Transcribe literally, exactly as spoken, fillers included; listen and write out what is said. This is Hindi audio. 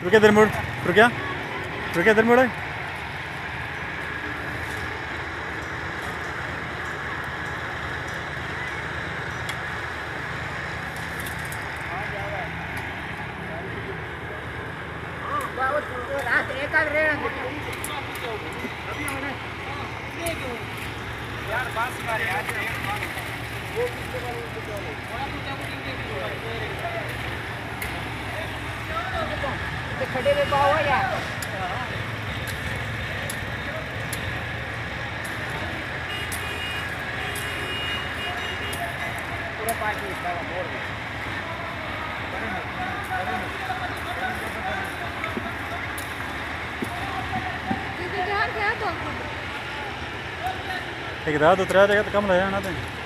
रुके इधर मुड़। रुकिया रुकिया इधर मुड़। खड़े में पाओ यार पूरा पार्टी इसका मोड़ दे ठेकेदार तो उतरा जाएगा तो कम रहे ना।